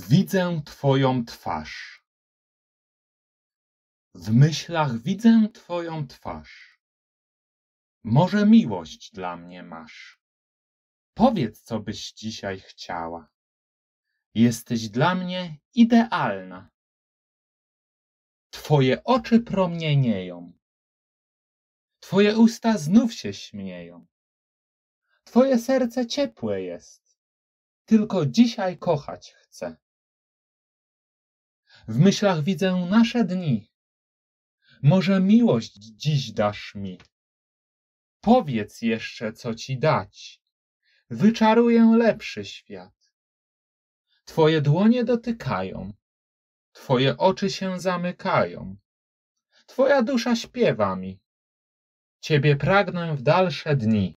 Widzę Twoją twarz. W myślach widzę Twoją twarz. Może miłość dla mnie masz. Powiedz, co byś dzisiaj chciała. Jesteś dla mnie idealna. Twoje oczy promienieją. Twoje usta znów się śmieją. Twoje serce ciepłe jest. Tylko dzisiaj kochać chcę. W myślach widzę nasze dni. Może miłość dziś dasz mi. Powiedz jeszcze, co ci dać. Wyczaruję lepszy świat. Twoje dłonie dotykają. Twoje oczy się zamykają. Twoja dusza śpiewa mi. Ciebie pragnę w dalsze dni.